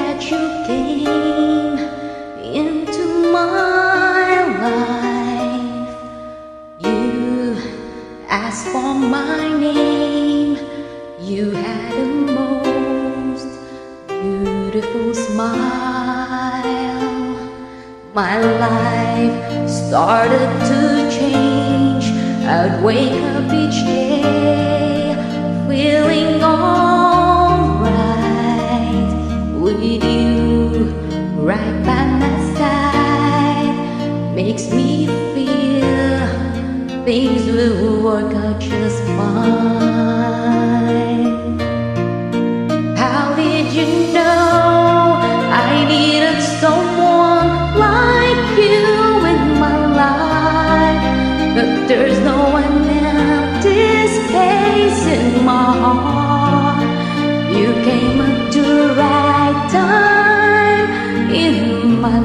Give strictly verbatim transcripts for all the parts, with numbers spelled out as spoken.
that you came into my life. You asked for my name. You had the most beautiful smile. My life started to change. I'd wake up each day feeling alright with you right by my side. Makes me feel things will work out just fine. How did you know I needed someone like you in my life? But there's no one empty space in my heart. You came at the right time in my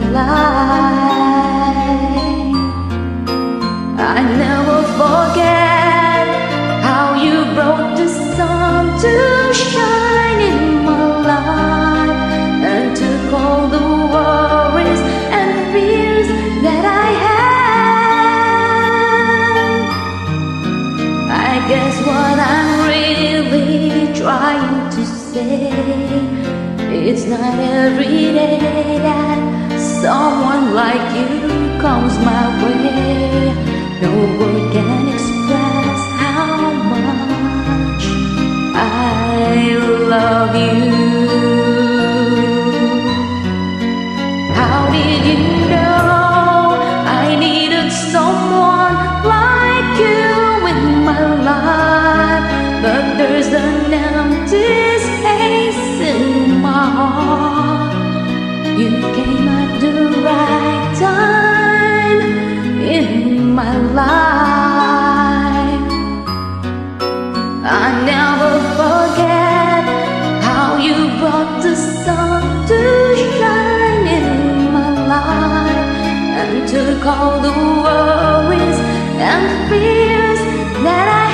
life. I never forget how you brought the sun to shine in my life and took all the worries and fears that I had. I guess what I'm really trying to say, it's not every day that someone like you comes my way. No word can express how much I love you. How did you know I needed someone like you in my life? But there's an empty space in my heart. You came at the right time in my life. I never forget how you brought the sun to shine in my life and took all the worries and fears that I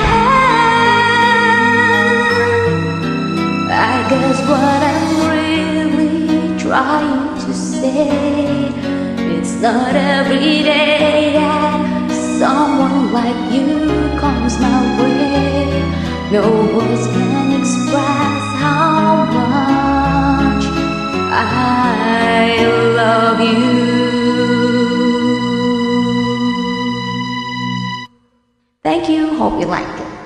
had. I guess what I'm really trying to say, it's not every day that someone like you comes my way. No words can express how much I love you. Thank you, hope you liked it.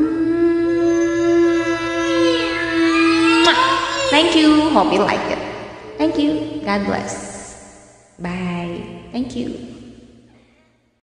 Mm-hmm. Thank you, hope you liked it. Thank you, God bless. Bye. Thank you.